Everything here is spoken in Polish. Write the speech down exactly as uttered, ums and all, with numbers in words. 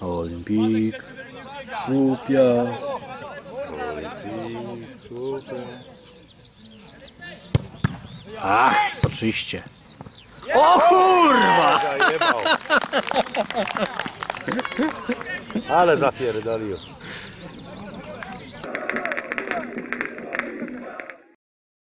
Olimpik, słupia. Olimpik, super. Ach, soczyście. O kurwa! Ale zapierdolił.